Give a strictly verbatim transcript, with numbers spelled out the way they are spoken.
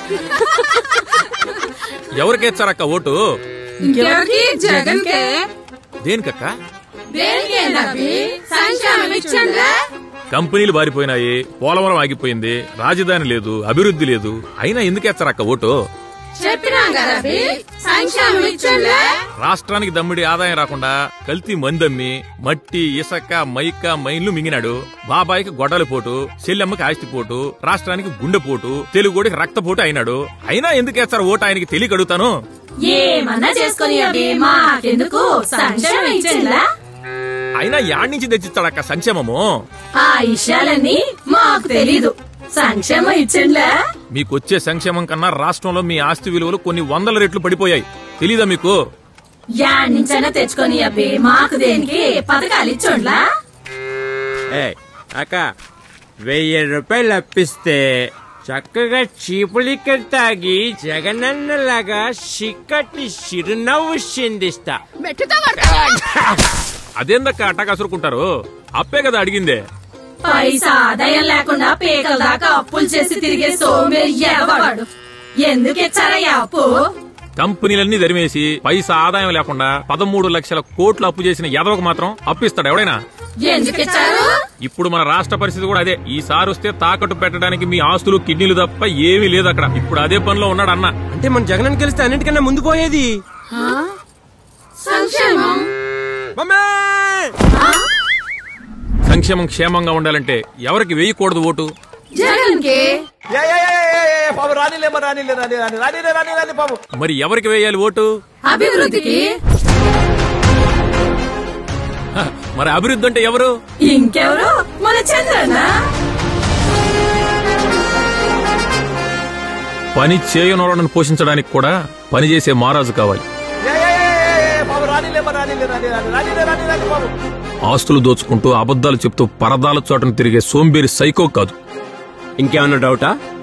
ఎవరికేచ్చారక్క vote? జగన్కే. దేనికక్క? కంపెనీలు బారిపోయినాయి, పోలవరం ఆగిపోయింది, రాజధాని లేదు, అభివృద్ధి లేదు, అయినా ఎందుకేచ్చారక్క ఓటు? రాష్ట్రానికి దమ్మిడి ఆదాయం రాకుండా కల్తీ మందమ్మి మట్టి ఇసక మైక మైన్లు మింగినాడు. బాబాయికి గొడ్డలి పోటు, చెల్లెమ్మకి ఆస్తి పోటు, రాష్ట్రానికి గుండెపోటు, తెలుగుడికి రక్తపోటు అయినాడు. అయినా ఎందుకేస్తారు ఓటు ఆయనకి తెలియక అడుగుతాను. ఏమన్నా చేసుకుని మాకెందుకు సంక్షేమం ఇచ్చిందా? అయినా యాడ్ నుంచి తెచ్చిస్తాడక్క సంక్షేమము? ఆ విషయాలన్నీ మాకు తెలీదు. సంక్షేమం ఇచ్చిండ్లా? మీకొచ్చే సంక్షేమం కన్నా రాష్ట్రంలో మీ ఆస్తి విలువలు కొన్ని వందల రెట్లు పడిపోయాయి. తెలీదా మీకు? యాడ్ నుంచైనా తెచ్చుకొని అబ్బి మాకు దేనికి పథకాలు ఇచ్చోండ్లా? అక్క వెయ్యి రూపాయలు అప్పిస్తే చక్కగా చీపులిక్కలు తాగి జగనన్నలాగా చిక్కటి చిరునవ్వు చిందిస్తా. అదేందక్క అట్టా కసురుకుంటారు? అప్పే కదా అడిగిందే. పైసా ఆదాయం లేకుండా పేకల దాకా అప్పులు చేసి తిరిగే సోమేరు ఎగవాడు. ఎందుకు ఇచ్చారయ్యా అప్పు? కంపెనీలన్నీ ధరిమేసి పైసా ఆదాయం లేకుండా పదమూడు లక్షల కోట్లు అప్పు చేసిన యాదవకు మాత్రం అప్పిస్తాడు ఎవడైనా? ఎందుకు ఇచ్చారు? ఇప్పుడు మన రాష్ట్ర పరిస్థితి కూడా అదే. ఈసారి వస్తే తాకట్టు పెట్టడానికి మీ ఆస్తులు కిడ్నీలు తప్ప ఏమీ లేదు అక్కడ. ఇప్పుడు అదే పనిలో ఉన్నాడు అన్న. అంటే మన జగన్ గెలిస్తే అన్నిటికన్నా ముందు పోయేది సంక్షేమం. సంక్షేమం క్షేమంగా ఉండాలంటే ఎవరికి వేయకూడదు ఓటు? జగన్కి. మరి ఎవరికి వేయాలి ఓటు? అభివృద్ధికి. మరి అభివృద్ధి అంటే ఎవరు? ఇంకెవరు? మన చంద్రన్న. పని చేయనోళ్ళను పోషించడానికి కూడా పనిచేసే మహారాజు కావాలి. ఆస్తులు దోచుకుంటూ అబద్దాలు చెప్తూ పరదాల చోటను తిరిగే సోంబేరి సైకో కాదు. ఇంకేమన్నా డౌటా?